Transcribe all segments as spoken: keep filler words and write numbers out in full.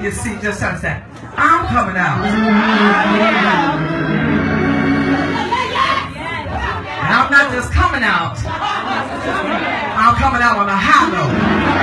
your seat, just have to say, I'm coming out. And I'm not just coming out. I'm coming out on a high note.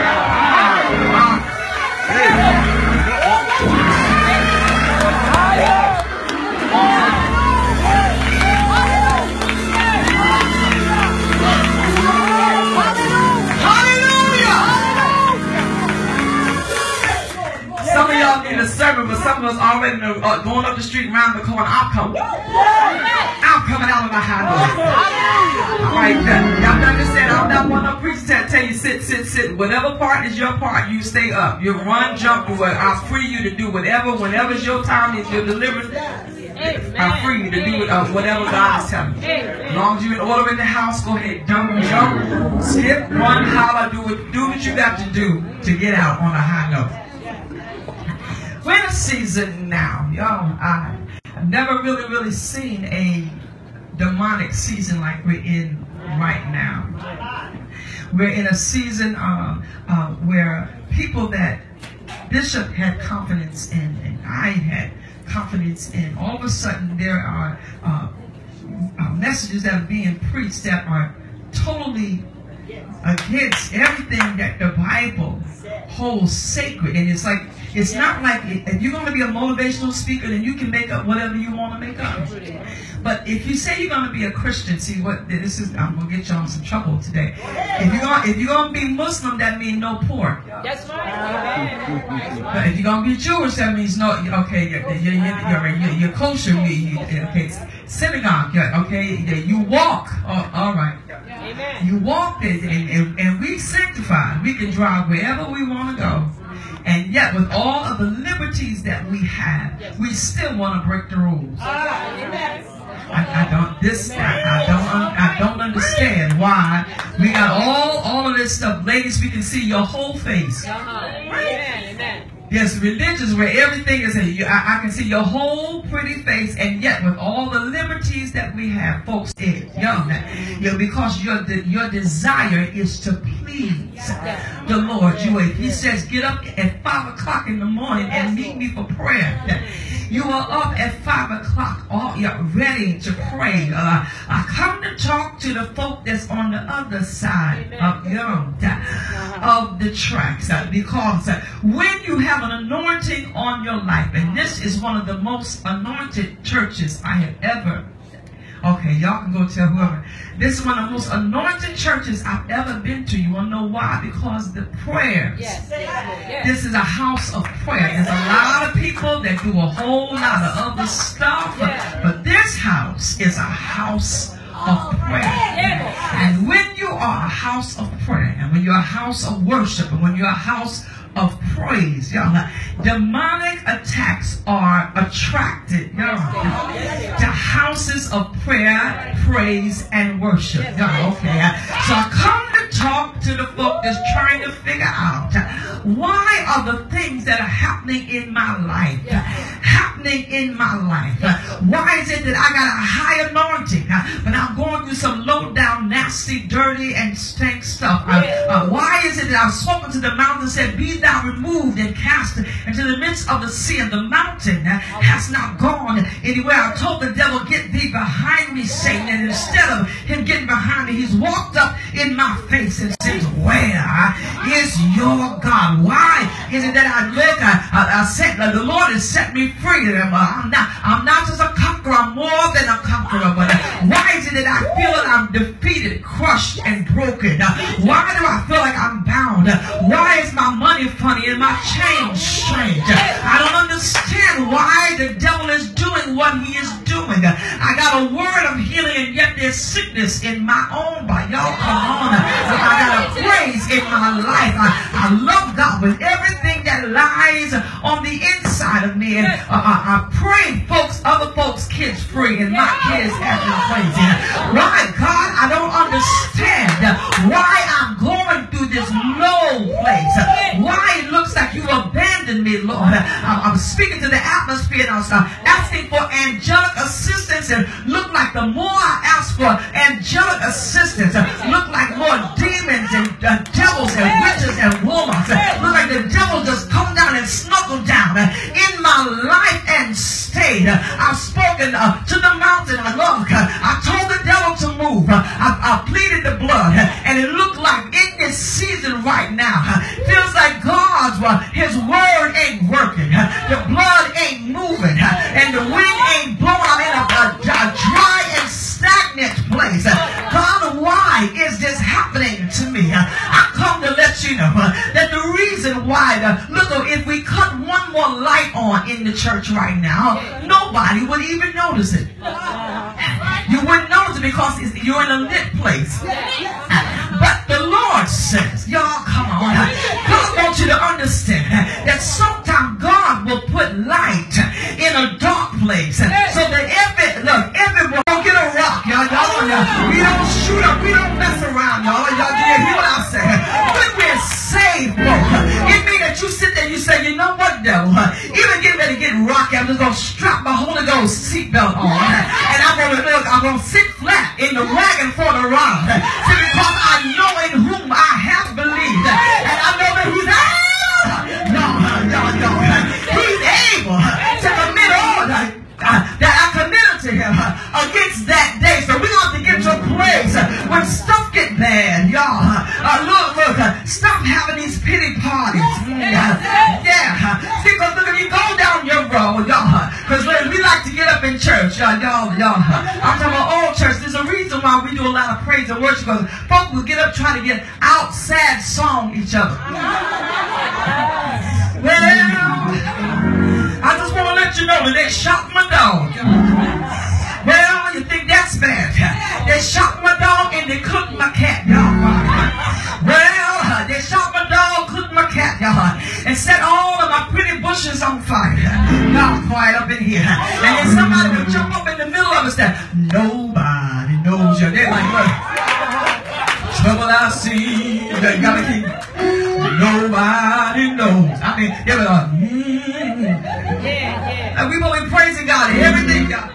Some of y'all need a sermon, but some of us already know, uh, going up the street around the corner. I'm coming. I'm coming out of my high note. All right, y'all understand? I'm not one of the preachers that tell you sit, sit, sit. Whatever part is your part, you stay up. You run, jump, do what. I free you to do whatever. Whenever's your time is your deliverance. I free you to do uh, whatever God is telling you. As long as you're in order in the house, go ahead, jump, jump, skip, run, holler, do what, do what you got to do to get out on a high note. We're in a season now, y'all. I've never really, really seen a demonic season like we're in right now. We're in a season uh, uh, where people that Bishop had confidence in, and I had confidence in, all of a sudden there are uh, uh, messages that are being preached that are totally against everything that the Bible holds sacred. And it's like, it's not like, if you're going to be a motivational speaker, then you can make up whatever you want to make up. But if you say you're going to be a Christian, see what this is, I'm going to get you in some trouble today. If you're going, if you're going to be Muslim, that means no pork. That's right. But if you're going to be Jewish, that means no, okay, you're, you're, you're, you're, you're kosher, you, okay, synagogue, okay, you walk, oh, all right. You walk it, and, and, and we sanctified. We can drive wherever we want to go. And yet, with all of the liberties that we have, we still want to break the rules. I, I don't. This. I, I don't. I don't understand why we got all all of this stuff, ladies. We can see your whole face. There's religions where everything is. A, I, I can see your whole pretty face, and yet with all the liberties that we have, folks, it, young, you know, because your your desire is to please the Lord. You, He says, get up at five o'clock in the morning and meet me for prayer. You are up at five o'clock, all you're ready to pray. Uh, I come to talk to the folk that's on the other side of, you know, of the tracks, uh, because uh, when you have an anointing on your life, and this is one of the most anointed churches I have ever. Okay, y'all can go tell whoever. This is one of the most anointed churches I've ever been to. You want to know why? Because the prayers. Yes. Yes. This is a house of prayer. There's a lot of people that do a whole lot of other stuff. Yes. But this house is a house of prayer. Yes. And when you are a house of prayer, and when you're a house of worship, and when you're a house of praise, y'all, demonic attacks are attracted, y'all, to houses of prayer, praise, and worship. Y'all, okay? So I come to talk to the folk that's trying to figure out why are the things that are happening in my life happening in my life. Why is it that I got a high anointing, but I'm going through some low down, nasty, dirty, and stank stuff? Uh, why is it that I've spoken to the mountain and said, be thou removed and cast into the midst of the sea, and the mountain has not gone anywhere? I told the devil, get thee behind me, Satan. And instead of him getting behind me, he's walked up in my face and says, where is your God? Why is it that I live? I, I, I said, the Lord has set me free. I'm not, I'm not just a conqueror, I'm more than a conqueror. But why is it that I feel that I'm defeated, crushed, and broken? Why do I feel like I'm bound? Why is my money funny and my change strange? I don't understand why the devil is doing what he is doing. I got a word of healing, and yet there's sickness in my own body. Y'all, come on. I got a praise in my life. I, I love God with everything that lies on the inside of me. And uh, I, I pray folks, other folks' kids free, and my kids have been crazy. Why, God, I don't understand why I'm going through this low place. Why it looks like you abandoned me, Lord. I'm speaking to the atmosphere, and I was asking for angelic assistance, and look like the more I ask for angelic assistance, look like more demons and uh, devils and witches and warlocks. Look like the devil just come down and snuggle down down in my life and stayed. I've spoken uh, to the mountain. I love. I told the devil to move. I, I pleaded the blood, and it looked like in this season right now, feels like God's uh, His word ain't working. The blood ain't moving, and the wind ain't blowing. I'm in a, a, a dry and stagnant place. God, why is this happening to me? I come to let you know that the reason why, the, look, if we cut one more light on in the church right now, nobody would even notice it. You wouldn't notice it because it's, you're in a lit place. But the Lord says, y'all, come on. God wants you to understand that sometimes God will put light in a dark place. So that every, look, everyone don't get a rock, y'all. Y'all, we don't shoot up, we don't mess around, y'all. Y'all, do you hear what I'm saying? When we're saved, folk, it means that you sit there and you say, you know what, devil? Even get ready to get rocky, I'm just going to strap my Holy Ghost seatbelt on. And I'm going to look, I'm going to sit flat in the wagon for the ride. See, because I know in whom I have believed. And I know that He's able. No, no, no. He's able to commit all that, uh, that I committed to Him uh, against that day. So we're going to have to get to a place uh, when stuff get bad, y'all. Uh, look, look, uh, stop having these pity parties. Mm, uh, yeah. See, because look, if you go down your road, y'all, because we like to get up in church, y'all, y'all, y'all. I'm talking about old church. There's a reason why we do a lot of praise and worship, because folks will get up trying to get out sad song each other. Well, I just want to let you know that they shot my dog. Well, you think that's bad? They shot my dog and they cooked my cat, y'all. Well, they shot my dog, cooked my cat, y'all, and set all of my pretty bushes on fire. Y'all quiet up in here. And then somebody will jump up in the middle of us that nobody knows you. They're like, look, trouble I see, you gotta keep. Nobody knows. I mean, they were like, mm. Yeah, yeah. And we will be praising God and everything, God.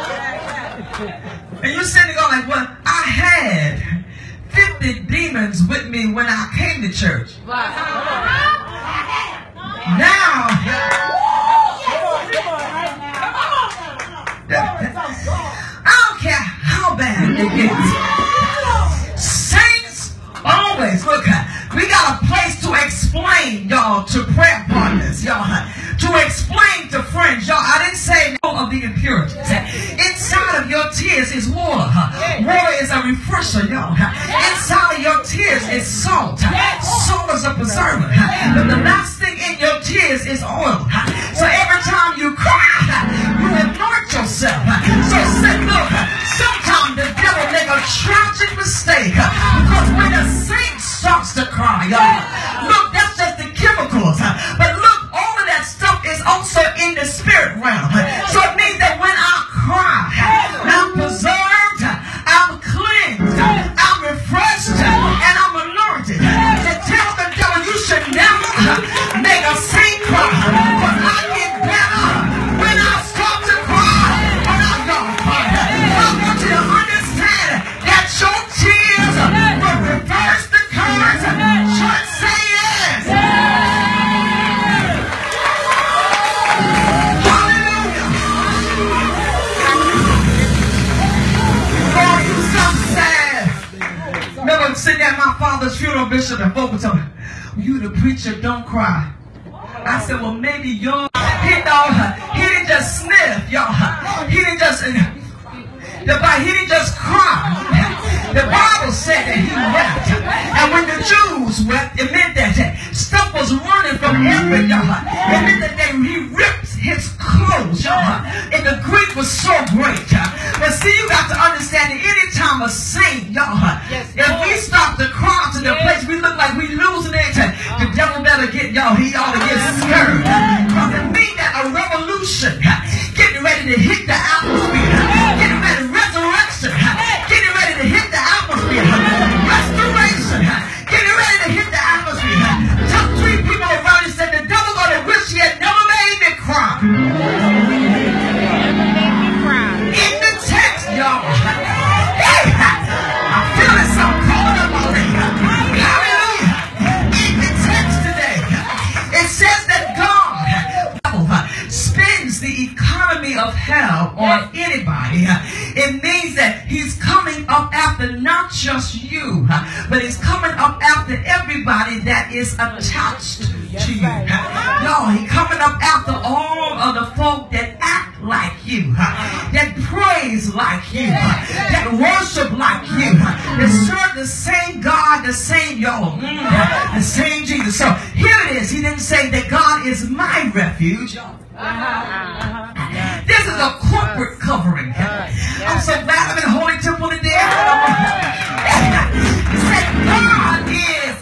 And you're sitting there going like, well, I had fifty demons with me when I came to church. Now, I don't care how bad it gets. Saints always, look, we got a place to explain, y'all, to prayer partners, y'all, to explain to friends, y'all. I didn't say no of the impurities. Inside of your tears is water. Water is a refresher, y'all. Inside of your tears is salt. Salt is a preservative. But the last thing in your tears is oil. So every time you cry, you anoint yourself. So say, look, sometimes the devil make a tragic mistake, because when a saint starts to cry, y'all, look, that's just the chemicals. But look, all of that stuff is also in the spirit realm. So it means that when I cry, I'm preserved, I'm cleansed, I'm refreshed, and I'm anointed. To tell the devil you should never make a saint cry. But I get better when I start to cry. When I don't cry, I want you to understand that your tears will reverse the curse. Church, say yes. Hallelujah. Lord, you something sad. Remember sitting at my father's funeral, Bishop, and folk would tell me, you the preacher, don't cry. I said, well, maybe you're, he, know, he didn't just sniff, y'all. He didn't just, the Bible, he didn't just cry. The Bible said that he wept. And when the Jews wept, it meant that stuff was running from every, y'all. It meant that they, he ripped his clothes, y'all. And the Greek was so great. But see, you got to understand that anytime a saint, y'all, if we stop to cry to the place we look like we losing it, the devil better get, y'all, he ought to get scared. Because it means that a revolution getting ready to hit the atmosphere, getting ready, resurrection, getting ready to hit the atmosphere, restoration, getting ready to hit the atmosphere. Tell three people around you, said the devil gonna wish he had never made me cry. In the text, y'all. Hey, I'm feeling something calling up already. Hallelujah. In the text today, it the economy of hell on anybody, it means that he's coming up after not just you, but he's coming up after everybody that is attached to you. No, he's coming up after all of the folk that act like you, that praise like you, that worship like you, that serve the same God, the same y'all, the same Jesus. So here it is. He didn't say that God is my refuge. This is a corporate covering. I'm so glad I'm in the Holy Temple today. He said God is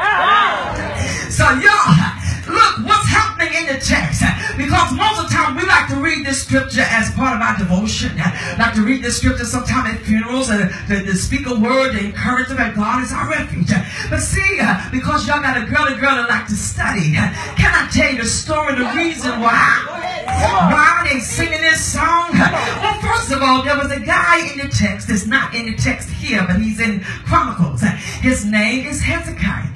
God. So y'all, look what's happening in the text. Because most of the time we like to read this scripture as part of our devotion. Like to read this scripture sometime at funerals and to, to speak a word to encourage them that God is our refuge. But see, uh, because y'all got a girl and girl that like to study, can I tell you the story, the reason why? Why they singing this song? Well, first of all, there was a guy in the text that's not in the text here, but he's in Chronicles. His name is Hezekiah.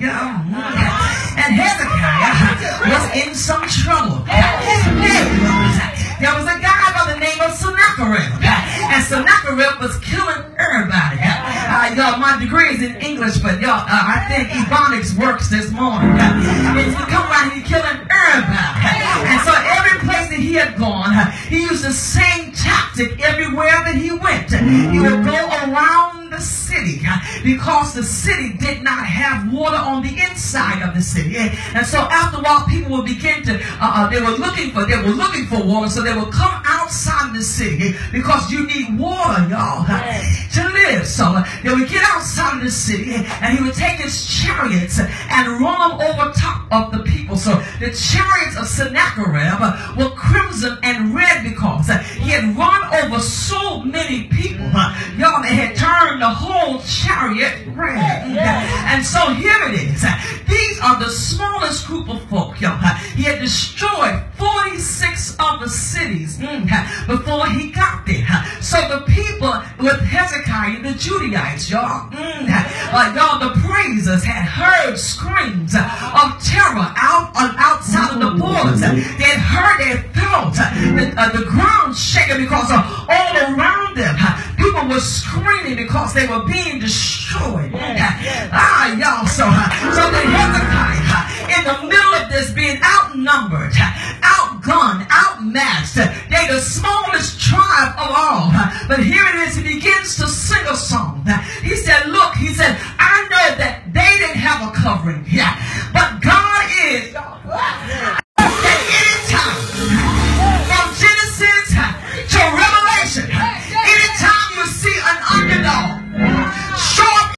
And Hezekiah was in some trouble. There was a guy by the name of Sennacherib, and Sennacherib was killing everybody. Uh, y'all, my degree is in English, but y'all, uh, I think Ebonics works this morning. He's come around, he's killing everybody. And so every place that he had gone, he used the same tactic everywhere that he went. He would go around the city because the city did not have water on the inside of the city. And so after a while, people would begin to, uh, they were looking for, they were looking for water, so they would come outside the city because you need water, y'all, to live. So they would get outside of the city and he would take his chariots and run them over top of the people. So the chariots of Sennacherib were crimson and red because he had run over so many people. Y'all, they had turned the whole chariot red. And so here it is. These are the smallest group of folk, y'all. He had destroyed forty-six of the cities before he got there. So the people with Hezekiah, the Judaites, y'all, uh, y'all, the praisers had heard screams of terror out on outside of the borders. They had heard, they had felt the, uh, the ground shaking because of all around them. People were screaming because they were being destroyed. Ah, y'all, so, so the Hezekiah, in the middle of this, being outnumbered, outgunned, outmatched, they the smallest tribe of all. But here it is, he begins to sing a song. He said, look, he said, I know that they didn't have a covering, yeah, but God is.